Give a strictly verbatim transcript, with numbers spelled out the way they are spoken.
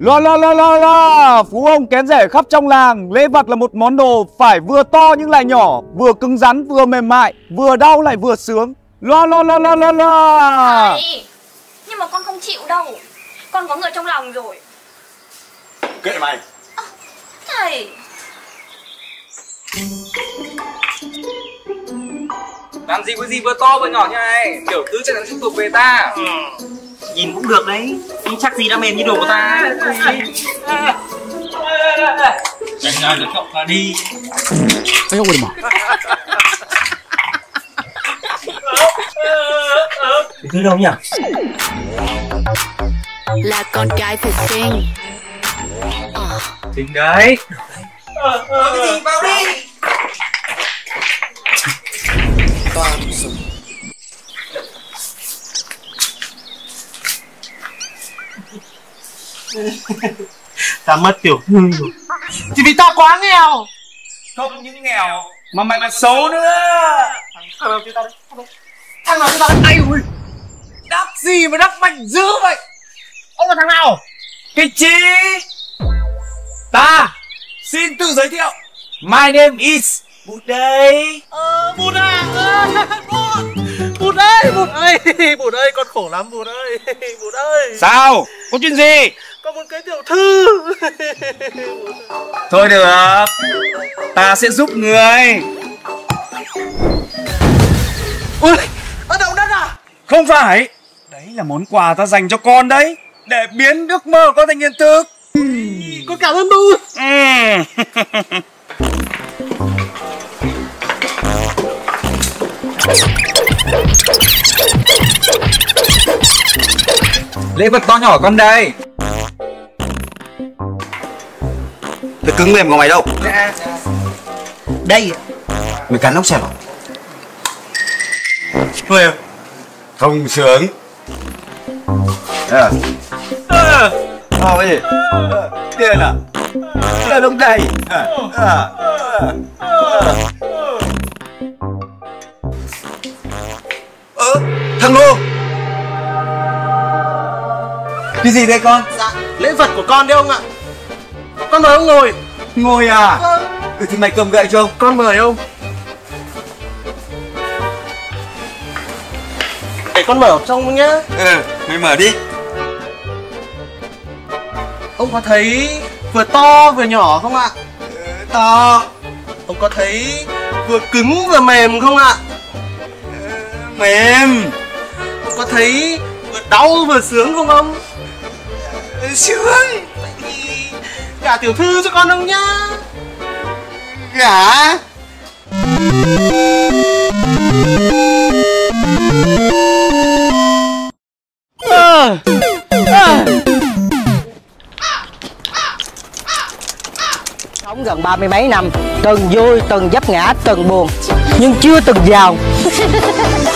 Lo lo lo lo lo. Phú ông kén rẻ khắp trong làng. Lễ vật là một món đồ phải vừa to nhưng lại nhỏ, vừa cứng rắn vừa mềm mại, vừa đau lại vừa sướng. Lo lo lo lo lo lo. Thầy, nhưng mà con không chịu đâu. Con có người trong lòng rồi. Kệ mày. À, thầy. Làm gì có gì vừa to vừa nhỏ như này. Tiểu thư chắc chắn sẽ thuộc về ta. Ừ. Nhìn cũng được đấy, nhưng chắc gì đã mềm như đồ của ta. Tránh ra được cậu ta đi. Ây ôi mà. Tiểu thư đâu nhỉ? Là con gái phải xinh. Ờ. Xinh đấy. Ờ, ờ, cái gì vào đi. Ta mất tiểu thư rồi. Chỉ vì ta quá nghèo. Không những nghèo mà mày còn xấu nữa. Thằng nào cho ta đấy? Thằng nào cho ta đấy? Ai ui. Đắp gì mà đắp mạnh dữ vậy? Ông là thằng nào? Cái chi? Ta xin tự giới thiệu. My name is Bụt đây. Ờ, Bụt à? Ờ, Bụt. Bụt ơi, Bụt ơi, Bụt ơi, con khổ lắm Bụt ơi, Bụt ơi. Sao? Có chuyện gì? Con muốn cưới tiểu thư. Thôi được, ta sẽ giúp người. Ui, ở động đất à? Không phải. Đấy là món quà ta dành cho con đấy, để biến ước mơ của con thành hiện thực. Con cảm ơn Bụt. Ừ. Lễ vật to nhỏ con đây. Cái cứng mềm của mày đâu? Đây. Mày cắn ốc xẹp à? Thôi không sướng. À. À. À, cái gì? Tiền à? Tiền ông đây. À. À. À. Ơ, thằng Lô. Cái gì đây con? Dạ, lễ vật của con đấy ông ạ. Con mời ông ngồi. Ngồi à? Vâng. Ừ thì mày cầm gậy cho ông. Con mời ông. Để con mở trong nhá. Ừ, mày mở đi. Ông có thấy vừa to vừa nhỏ không ạ? Ừ, to. Ông có thấy vừa cứng vừa mềm không ạ? Ừ, mềm. Ông có thấy vừa đau vừa sướng không ông? Ừ, sướng. Vậy thì gả tiểu thư cho con ông nhá. Gả. À. À. Sống gần ba mươi mấy năm, từng vui, từng vấp ngã, từng buồn, nhưng chưa từng giàu.